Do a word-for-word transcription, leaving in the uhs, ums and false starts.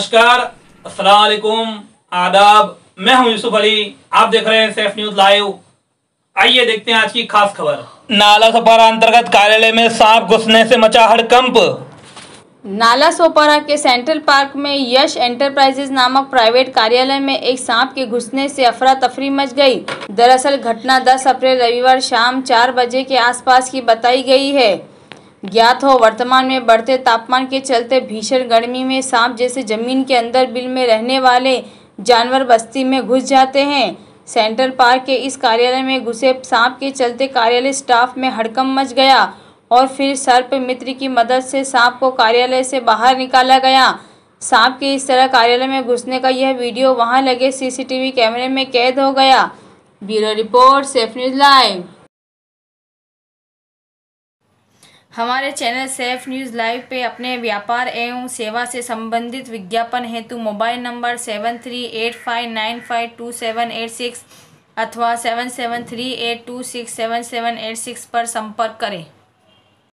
नमस्कार, अस्सलाम वालेकुम, आदाब। मैं हूं यूसुफ अली, आप देख रहे हैं सैफ न्यूज लाइव। आइए देखते हैं आज की खास खबर। नाला सोपारा अंतर्गत कार्यालय में सांप घुसने से मचा हड़कंप। नाला सोपारा के सेंट्रल पार्क में यश एंटरप्राइजेज नामक प्राइवेट कार्यालय में एक सांप के घुसने से अफरा तफरी मच गई। दरअसल घटना दस अप्रैल रविवार शाम चार बजे के आसपास की बताई गई है। ज्ञात हो, वर्तमान में बढ़ते तापमान के चलते भीषण गर्मी में सांप जैसे जमीन के अंदर बिल में रहने वाले जानवर बस्ती में घुस जाते हैं। सेंट्रल पार्क के इस कार्यालय में घुसे सांप के चलते कार्यालय स्टाफ में हड़कंप मच गया और फिर सर्प मित्र की मदद से सांप को कार्यालय से बाहर निकाला गया। सांप के इस तरह कार्यालय में घुसने का यह वीडियो वहां लगे सीसीटीवी कैमरे में कैद हो गया। Bureau report, Saif news live. हमारे चैनल सैफ न्यूज़ लाइव पे अपने व्यापार एवं सेवा से संबंधित विज्ञापन हेतु mobile number seven three eight five nine five two seven eight six अथवा seven seven three eight two six seven seven eight six पर संपर्क करें।